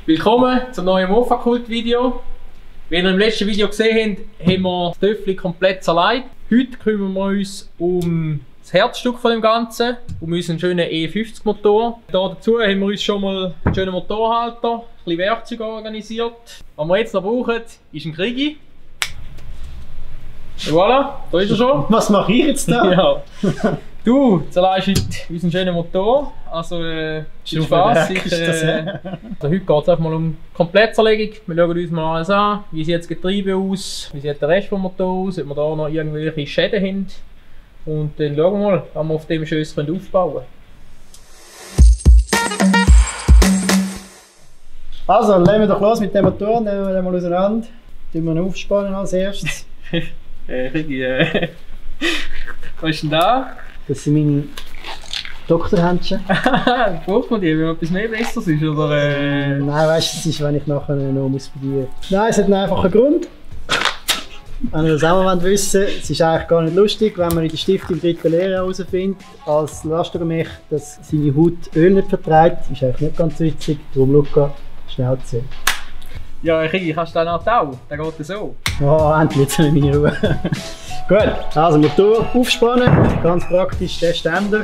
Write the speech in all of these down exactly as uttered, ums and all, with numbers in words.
Willkommen zum neuen Mofakult-Video. Wie ihr im letzten Video gesehen habt, haben wir das Töffli komplett zerlegt. Heute kümmern wir uns um das Herzstück von dem Ganzen, um unseren schönen E fünfzig Motor. Da dazu haben wir uns schon mal einen schönen Motorhalter, ein bisschen Werkzeug organisiert. Was wir jetzt noch brauchen, ist ein Krigi. Und voilà, da ist er schon. Was mache ich jetzt da? Ja. Du zerlegst heute unseren schönen Motor. Also, äh, viel Spaß. Ich, äh, also heute geht es einfach mal um die Komplettzerlegung. Wir schauen uns mal alles an. Wie sieht das Getriebe aus? Wie sieht der Rest des Motors aus? Ob wir da noch irgendwelche Schäden haben. Und dann schauen wir mal, was wir auf dem Schöss aufbauen können. Also, dann legen wir doch los mit dem Motor. Nehmen wir den mal auseinander. Tun wir ihn aufspannen als erstes. äh, Rigi, äh, was ist denn da? Das sind meine Doktorhändchen. Braucht man die, wenn etwas mehr Besseres ist? Oder, äh... Nein, weißt du, das ist, wenn ich nachher noch muss bei dir. Nein, es hat einen einfachen Grund. Wenn ihr das auch mal wissen wollt, es ist eigentlich gar nicht lustig, wenn man in der Stiftung im dritten Lehrjahr herausfindet, als Lastergemächt, dass seine Haut Öl nicht verträgt. Ist eigentlich nicht ganz witzig. Darum, Luca, schnell zu sehen. Ja, Rigi, kannst du den auch tauchen? Der geht so. Oh, endlich, jetzt habe ich meine Ruhe. Gut, also Motor aufspannen, ganz praktisch der Ständer.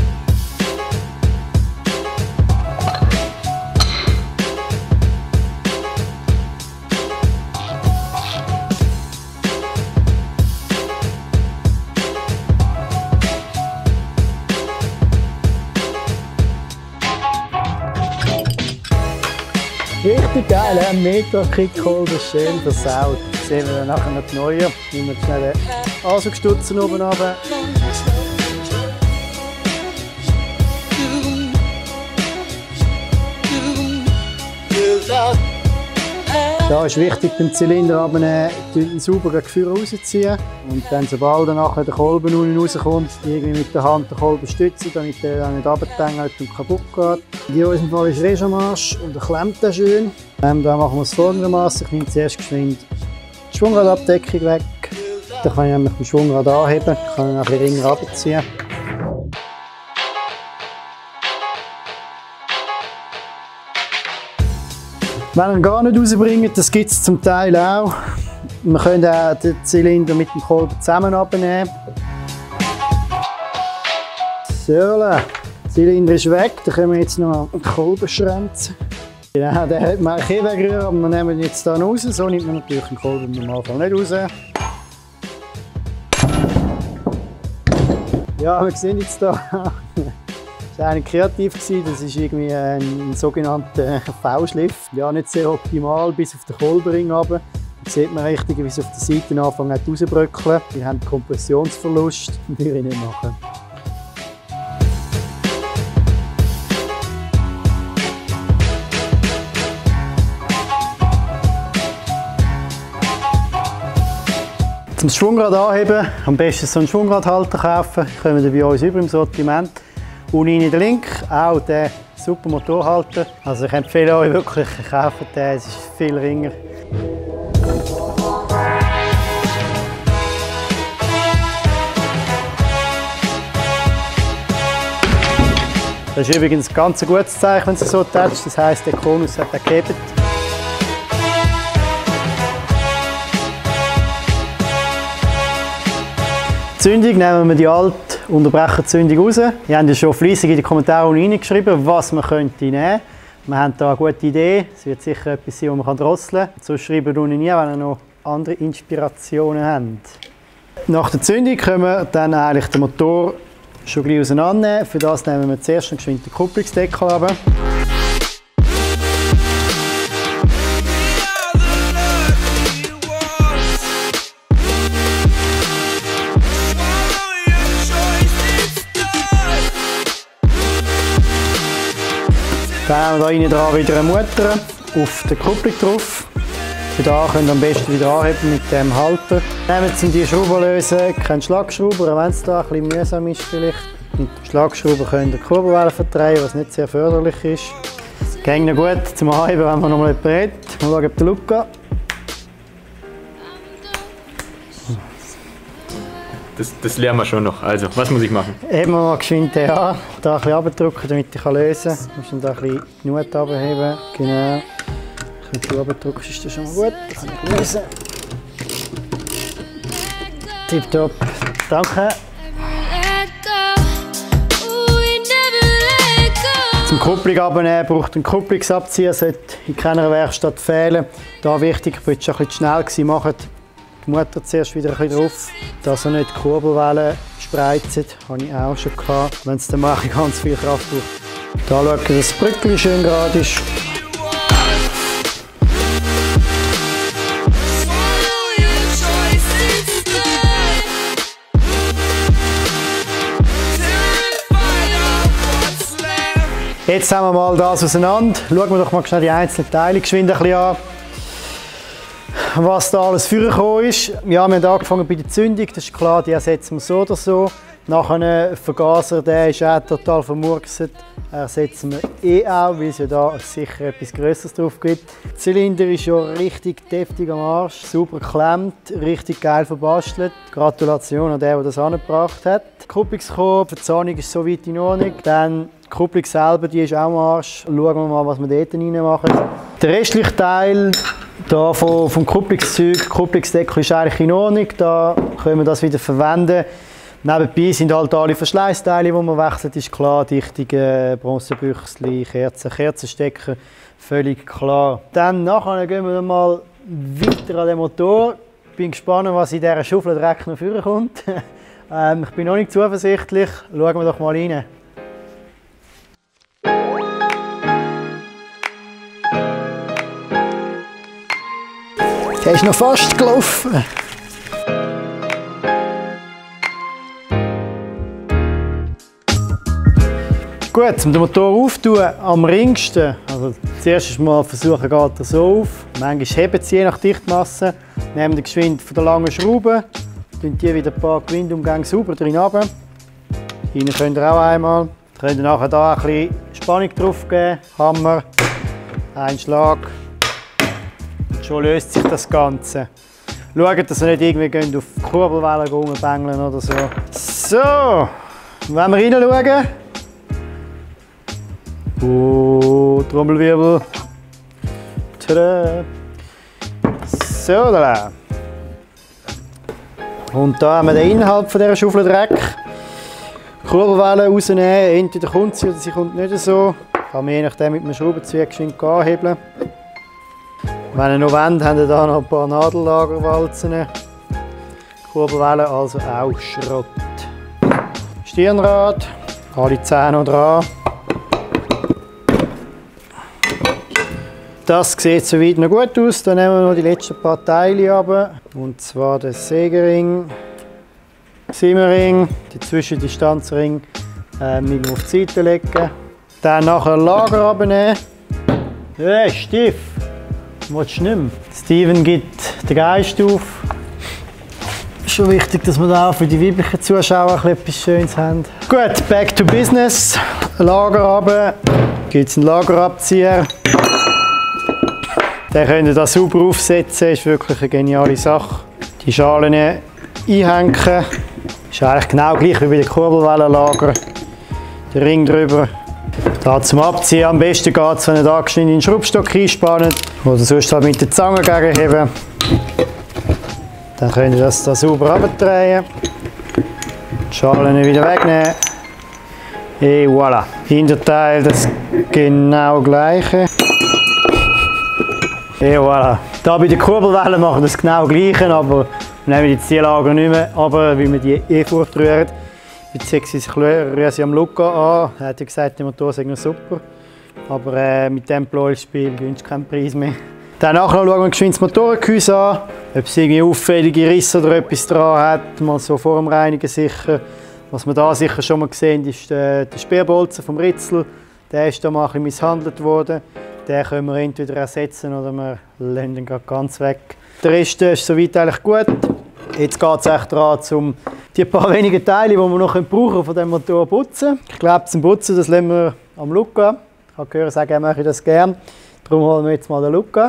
Richtig geil, ein Mega-Kickholder, schön versaut. Jetzt sehen wir dann nachher noch die neue. Nehmen wir schnell den Ansaugstutzen oben runter. Da ist wichtig, den Zylinder abnehmen, den sauber gegen vorne rausziehen und dann, sobald dann nachher der Kolben unten rauskommt, irgendwie mit der Hand den Kolben stützen, damit der dann nicht runtertängelt und kaputt geht. In unserem Fall ist Rejamarsch und er klemmt den schön. Ähm, da machen wir es folgendermaßen. Ich nehme zuerst geschwind die Schwungradabdeckung weg. Dann kann ich nämlich den Schwungrad anheben, kann ihn nachher ringer runterziehen. Wenn ihr ihn gar nicht rausbringt, das gibt es zum Teil auch. Wir können auch den Zylinder mit dem Kolben zusammen abnehmen. So, der Zylinder ist weg, dann können wir jetzt noch den Kolben schrenzen. Genau, den hätte man eigentlich eh wegrühren, aber wir nehmen ihn jetzt hier raus. So nimmt man natürlich den Kolben im Normalfall nicht raus. Ja, wir sehen jetzt hier. Das war eigentlich kreativ, das ist irgendwie ein sogenannter V-Schliff. Ja, nicht sehr optimal, bis auf den Kolbenring runter. Da sieht man richtig, wie es auf der Seite anfängt rauszubröckeln. Wir haben Kompressionsverlust, den würde ich nicht machen. Zum Schwungrad anheben, am besten so einen Schwungradhalter kaufen. Kommen wir bei uns über im Sortiment. Unten in den Link, auch der super Motorhalter. Also ich empfehle euch wirklich, kauft den, es ist viel ringer. Das ist übrigens ein ganz gutes Zeichen, wenn es so tätscht. Das heisst, der Konus hat gehebt. Die Zündung nehmen wir die alte, unterbrechen die Zündung raus. Wir haben ja schon fleissig in die Kommentare hineingeschrieben, was man könnte nehmen. Wir haben hier eine gute Idee. Es wird sicher etwas sein, das man drosseln kann. So schreiben wir unten nie, wenn ihr noch andere Inspirationen habt. Nach der Zündung können wir dann eigentlich den Motor schon gleich auseinandernehmen. Für das nehmen wir zuerst einen geschwind den Kupplungsdeckel runter. Dann haben wir hier innen dran wieder eine Mutter auf der Kupplung drauf. Für da könnt ihr am besten wieder anheben mit dem Halter. Nehmen Sie die Schrauber lösen, keinen Schlagschrauber, auch wenn es da ein bisschen mühsam ist vielleicht. Mit dem Schlagschrauber könnt ihr die Kurbelwelle verdrehen, was nicht sehr förderlich ist. Geht noch gut zum Anheben, wenn man noch mal jemanden redet. Mal schauen, ob der Luca. Das, das lernen wir schon noch. Also, was muss ich machen? Heben wir mal geschwind den an, da ein bisschen runterdrücken, damit ich lösen kann. Du musst dann da ein bisschen die Nut runterheben. Genau. Mit du drückst, ist das schon mal gut. Das kann ich lösen. Tipptopp. Danke. Zum Kupplung abnehmen braucht ein Kupplungsabzieher, sollte in keiner Werkstatt fehlen. Da wichtig, ich war schon ein bisschen schnell gewesen, macht die Mutter zuerst wieder ein bisschen drauf, dass er nicht die Kurbelwellen spreizt. Das habe ich auch schon gehabt, wenn es dann mache ich ganz viel Kraft braucht. Da schauen, dass das Brückchen schön gerade ist. Jetzt haben wir mal das auseinander. Schauen wir doch mal schnell die einzelnen Teile geschwind ein bisschen an, was da alles vorgekommen ist. Ja, wir haben angefangen bei der Zündung, das ist klar, die ersetzen wir so oder so. Nachher ein Vergaser, der ist auch total vermurkset. Ersetzen wir eh auch, weil es ja da sicher etwas Größeres drauf gibt. Der Zylinder ist ja richtig deftig am Arsch, super geklemmt, richtig geil verbastelt. Gratulation an den, der das angebracht hat. Die Kupplungskorb, die Verzahnung ist so weit in Ordnung. Dann die Kupplung selber, die ist auch am Arsch. Schauen wir mal, was wir dort rein machen. Der restliche Teil da vom, vom Kupplungszeug, die Kupplungsdeckel ist eigentlich in Ordnung. Da können wir das wieder verwenden. Nebenbei sind halt alle Verschleißteile, die man wechselt, ist klar. Dichtige Bronzebüchsli, Kerzen, Kerzenstecker, völlig klar. Dann nachher gehen wir mal weiter an den Motor. Ich bin gespannt, was in dieser Schaufel direkt noch vorkommt. ähm, ich bin noch nicht zuversichtlich. Schauen wir doch mal rein. Der ist noch fast gelaufen. Gut, um den Motor aufzutun, am ringsten, also zuerst mal versuchen, geht er so auf. Manchmal heben sie je nach Dichtmasse, nehmen den Geschwind von der langen Schraube, tun die wieder ein paar Gewindumgänge sauber drin runter. Hinten könnt ihr auch einmal. Ihr könnt nachher hier ein bisschen Spannung drauf geben, Hammer, ein Schlag. Und schon löst sich das Ganze. Schaut, dass ihr nicht irgendwie auf die Kurbelwellen rumbängeln oder so. So, wenn wir reinschauen. Oh, Trommelwirbel. Tada. So, da. Und da haben wir den Inhalt von dieser Schaufel Dreck. Kurbelwelle rausnehmen, entweder kommt sie oder sie kommt nicht so. Kann man je nachdem mit einem Schraubenzieher geschwind anhebeln. Wenn ihr noch wollt, habt ihr hier noch ein paar Nadellagerwalzen. Kurbelwelle also auch Schrott. Stirnrad, alle Zähne noch dran. Das sieht soweit noch gut aus. Dann nehmen wir noch die letzten paar Teile ab. Und zwar den Sägering, Zimmerring, die Zwischendistanzring äh, mit auf die Seite legen. Dann nachher Lager abnehmen. Hey, Stief! Willst du nicht mehr? Steven gibt den Geist auf. Schon wichtig, dass wir da auch für die weiblichen Zuschauer etwas Schönes haben. Gut, back to business. Lager runter. Gibt es einen Lagerabzieher. Den könnt ihr da sauber aufsetzen, ist wirklich eine geniale Sache. Die Schalen einhängen. Ist eigentlich genau gleich wie bei den Kurbelwellenlager. Der Ring drüber. Da zum Abziehen am besten geht es, wenn ihr da geschwind in den Schraubstock einspannt. Oder sonst halt mit der Zange gegenheben. Dann könnt ihr das da sauber abdrehen. Die Schalen wieder wegnehmen. Et voilà. Hinterteil das genau gleiche. Et voilà. Da bei den Kurbelwellen machen wir das genau gleiche, aber wir nehmen jetzt die Lager nicht mehr, aber weil wir die eh fortrühren. Beziehungsweise ich rühre sie am Luca an. Er hat ja gesagt, der Motor sei noch super. Aber äh, mit dem Pleuelspiel gewünscht keinen Preis mehr. Dann nachher schauen wir geschwind das Motorengehäuse an, ob es irgendwie auffällige Risse oder etwas dran hat, mal so vor dem Reinigen sicher. Was wir da sicher schon mal gesehen ist der, der Speerbolzen vom Ritzel. Der ist da mal ein bisschen misshandelt worden. Den können wir entweder ersetzen oder wir lassen ihn ganz weg. Der Rest ist soweit eigentlich gut. Jetzt geht es echt daran, um die paar wenigen Teile, die wir noch brauchen können, von diesem Motor zu putzen. Ich glaube, zum Putzen das lassen wir am Luca. Ich habe gehört, sagen, er möchte das gerne. Darum holen wir jetzt mal den Luca.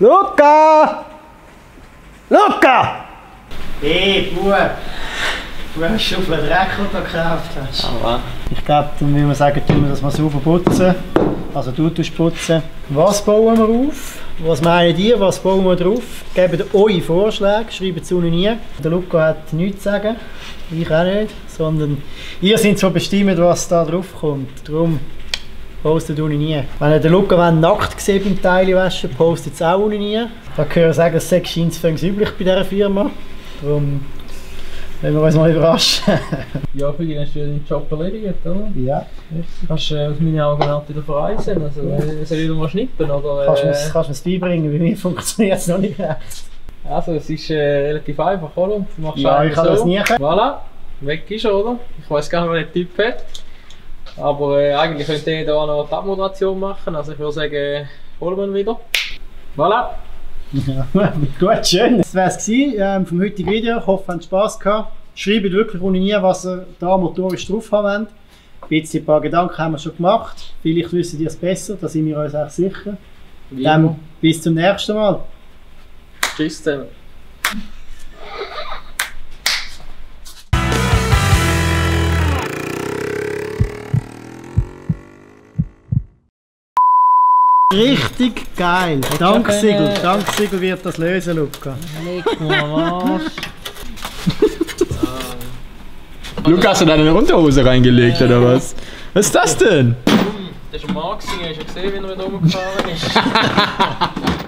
Luca! Luca! Hey, Bub! Du hast schon viel Dreck, den du gekauft hast. Aber Ich glaube, dann will man sagen, tun wir das mal sauber putzen. Also du tust putzen. Was bauen wir auf? Was meinen ihr? Was bauen wir drauf? Gebt eure Vorschläge, schreibt es unten rein. Der Luca hat nichts zu sagen, ich auch nicht. Sondern ihr seid so bestimmt, was da drauf kommt. Darum postet unten rein. Wenn ihr den Luca nackt sieht beim Teile waschen, postet es auch unten rein. Da kann ich sagen, das sei scheint üblich bei dieser Firma. Darum wenn wir uns mal überraschen. ja, für dich hast du deinen Job erledigt, oder? Ja. Kannst du äh, aus meinen Augen auch wieder verreisen? Also, äh, soll ich wieder mal schnippen? Oder, äh, Kannst du mir's- kannst du mir's beibringen? Bei mir funktioniert es noch nicht recht. Also, es ist äh, relativ einfach, oder? Du machst Ja, einfach ich kann so. das nie können. Voilà, weg ist er, oder? Ich weiß gar nicht, wer der Typ hat. Aber äh, eigentlich könnte ich hier noch die Abmoderation machen. Also, ich würde sagen, holen wir ihn wieder. Voilà. Ja, gut, schön. Das war es ähm, vom heutigen Video. Ich hoffe, ihr habt Spass gehabt. Schreibt wirklich unten rein, was ihr da motorisch drauf haben wollt. Ein bisschen ein paar Gedanken haben wir schon gemacht. Vielleicht wissen ihr es besser, da sind wir uns auch sicher. Wie Dann immer. bis zum nächsten Mal. Tschüss zusammen. Richtig geil. Danksiegel. Danksiegel wird das lösen, Luca. Leg mal am Arsch. Luca, hast du deine Unterhose reingelegt oder was? Was ist das denn? Das ist ein Mann, gewesen, hast du gesehen, wie er mit rumgefahren ist?